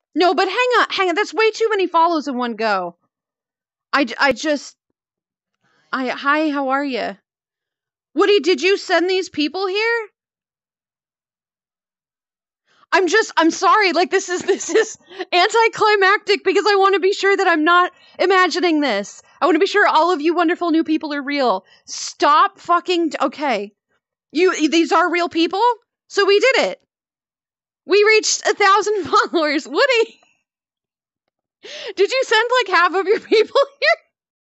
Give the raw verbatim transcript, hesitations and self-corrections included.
No, but hang on, hang on. That's way too many follows in one go. I, I just... I, hi, how are you? Woody, did you send these people here? I'm just, I'm sorry, like, this is, this is anticlimactic because I want to be sure that I'm not imagining this. I want to be sure all of you wonderful new people are real. Stop fucking, okay. You, these are real people? So we did it. We reached a thousand followers. Woody, did you send, like, half of your people here?